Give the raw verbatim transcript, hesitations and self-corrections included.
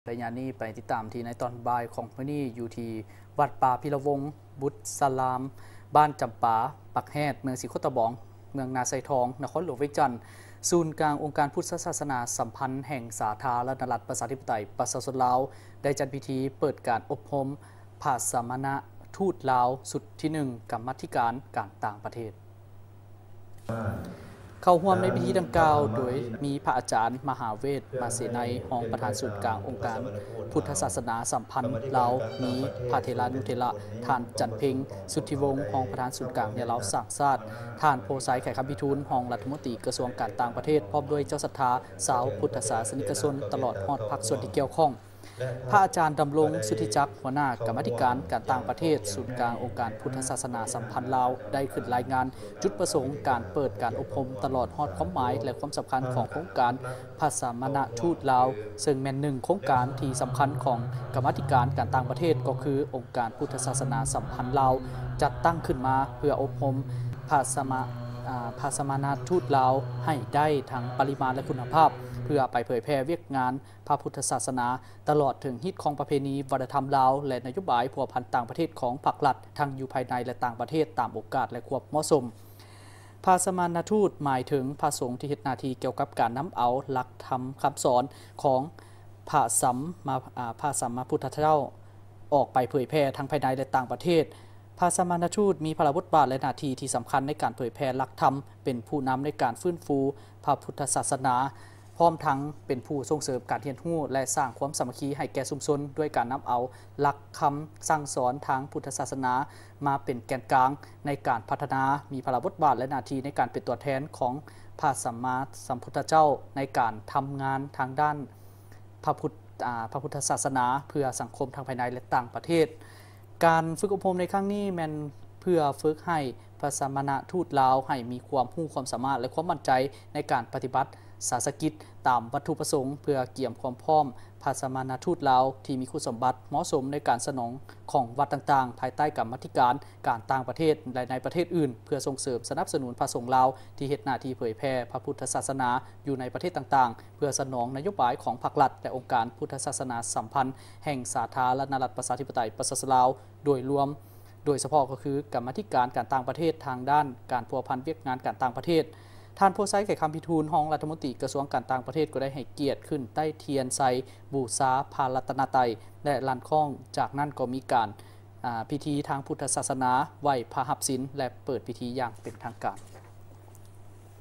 ระยะนี้ไปติดตามที่ในตอนบ่ายของมื้อนี้อยู่ที่วัดป่าพิรวงศ์บุตรสลามบ้านจำปาปักแฮดเมืองศรีโคตะบองเมืองนาไซทองนครหลวงเวียงจันทร์ศูนย์กลางองค์การพุทธศาสนาสัมพันธ์แห่งสาธารณรัฐประชาธิปไตยประชาชนลาวได้จัดพิธีเปิดการอบรมภาษามณทูตลาวสุดที่หนึ่งกรรมาธิการการต่างประเทศเข้าร่วมในพิธีดังกล่าวโดยมีพระอาจารย์มหาเวทมาเสนัยรองประธานศูนย์กลางองค์การพุทธศาสนาสัมพันธ์ลาวมีพระเทรานุเทระท่านจันเพ็งสุทธิวงศ์รองประธานศูนย์กลางเนี่ยลาวสร้างชาติท่านโพไซไข่คำพิทูลรองรัฐมนตรีกระทรวงการต่างประเทศพร้อมด้วยเจ้าศรัทธาสาวพุทธศาสนิกชนตลอดฮอดภาคส่วนที่เกี่ยวข้องพระอาจารย์ดำรงสุทธิจักรหัวหน้ากรรมาธิการการต่างประเทศศูนย์กลางองค์การพุทธศาสนาสัมพันธ์ลาวได้ขึ้นรายงานจุดประสงค์การเปิดการอบรมตลอดฮอดความหมายและความสำคัญของโครงการภาษามณทูตลาวซึ่งแม่นหนึ่งโครงการที่สำคัญของกรรมาธิการการต่างประเทศก็คือองค์การพุทธศาสนาสัมพันธ์ลาวจัดตั้งขึ้นมาเพื่ออบรมภาษามภาษามณทูตลาวให้ได้ทั้งปริมาณและคุณภาพเพื่อไปเผยแพร่เวียกงานพระพุทธศาสนาตลอดถึงฮิตของประเพณีวัฒนธรรมลาวและนโยบายพัวพันต่างประเทศของภาครัฐทั้งอยู่ภายในและต่างประเทศตามโอกาสและความเหมาะสมภาษามณทูตหมายถึงพระสงฆ์ที่เฮ็ดหน้าที่เกี่ยวกับการนำเอาหลักธรรมคำสอนของพระสัมมาพระสัมมาพุทธเจ้าออกไปเผยแพร่ทั้งภายในและต่างประเทศภาษามณทูตมีพระบทบาทและหน้าที่ที่สำคัญในการเผยแพร่หลักธรรมเป็นผู้นำในการฟื้นฟูพระพุทธศาสนาพร้อมทั้งเป็นผู้ส่งเสริมการเรียนรู้และสร้างความสามัคคีให้แก่ชุมชนด้วยการนำเอาหลักคำสั่งสอนทางพุทธศาสนามาเป็นแกนกลางในการพัฒนามีพระบทบาทและหน้าที่ในการเป็นตัวแทนของพระสัมมาสัมพุทธเจ้าในการทำงานทางด้านพระพุทธพระพุทธศาสนาเพื่อสังคมทางภายในและต่างประเทศการฝึกอบรมในครั้งนี้แมนเพื่อฝึกให้ภาษามณทูตลาวให้มีความรู้ความสามารถและความมั่นใจในการปฏิบัติศาสนกิจตามวัตถุประสงค์เพื่อเกี่ยมความพร้อมภาษามณทูตลาวที่มีคุณสมบัติเหมาะสมในการสนองของวัดต่างๆภายใต้กรรมาธิการการต่างประเทศและในประเทศอื่นเพื่อส่งเสริมสนับสนุนพระสงฆ์ลาวที่เฮ็ดหน้าที่เผยแพร่พระพุทธศาสนาอยู่ในประเทศต่างๆเพื่อสนองนโยบายของภาครัฐและองค์การพุทธศาสนาสัมพันธ์แห่งสาธารณรัฐประชาธิปไตยประชาชนลาวโดยรวมโดยเฉพาะก็คือกรรมาธิการการต่างประเทศทางด้านการพัวพันเวียกงานการต่างประเทศท่านโพไซไข่คำพิทูลรองรัฐมนตรีกระทรวงการต่างประเทศก็ได้ให้เกียรติขึ้นใต้เทียนไซบูชาพารัตนตรัยและลานข้องจากนั้นก็มีการพิธีทางพุทธศาสนาไหว้พระหับศีลและเปิดพิธีอย่างเป็นทางการ